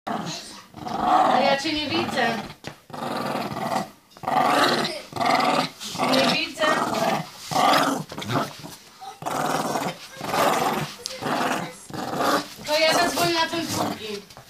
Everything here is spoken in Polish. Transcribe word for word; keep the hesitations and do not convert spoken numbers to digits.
A ja cię nie widzę. Nie widzę. To ja zadzwonię na ten drugi.